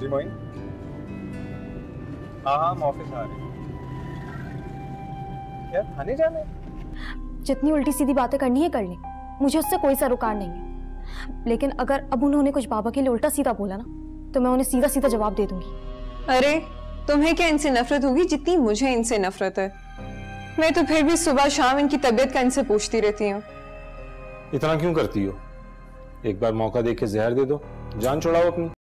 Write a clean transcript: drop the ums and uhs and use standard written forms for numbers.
मोइन? हाँ हम ऑफिस आ रहे हैं। क्या थाने जाना है? जितनी उल्टी सीधी बातें करनी है कर लें, मुझे उससे कोई सरोकार नहीं है। लेकिन अगर अब उन्होंने कुछ बाबा के लिए उल्टा सीधा बोला ना, तो मैं उन्हें सीधा सीधा जवाब दे दूंगी। अरे तुम्हें क्या इनसे नफरत होगी जितनी मुझे इनसे नफरत है। मैं तो फिर भी सुबह शाम इनकी तबीयत का इनसे पूछती रहती हूँ। इतना क्यों करती हो? एक बार मौका देके जहर दे दो, जान छुड़ाओ अपनी।